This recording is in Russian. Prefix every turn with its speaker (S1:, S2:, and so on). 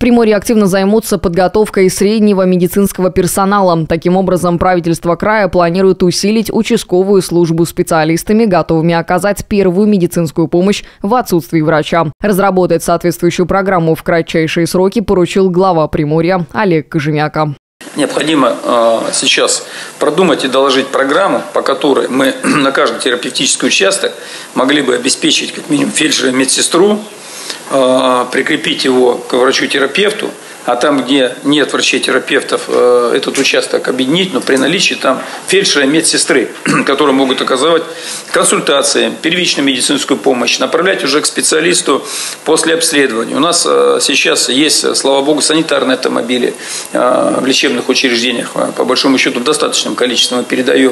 S1: Приморье активно займутся подготовкой среднего медицинского персонала. Таким образом, правительство края планирует усилить участковую службу специалистами, готовыми оказать первую медицинскую помощь в отсутствии врача. Разработать соответствующую программу в кратчайшие сроки поручил глава Приморья Олег Кожемяка.
S2: Необходимо сейчас продумать и доложить программу, по которой мы на каждый терапевтический участок могли бы обеспечить как минимум фельдшера и медсестру, прикрепить его к врачу-терапевту, а там, где нет врачей-терапевтов, этот участок объединить, но при наличии там фельдшера и медсестры, которые могут оказывать консультации, первичную медицинскую помощь, направлять уже к специалисту после обследования. У нас сейчас есть, слава богу, санитарные автомобили в лечебных учреждениях, по большому счету в достаточном количестве мы передаем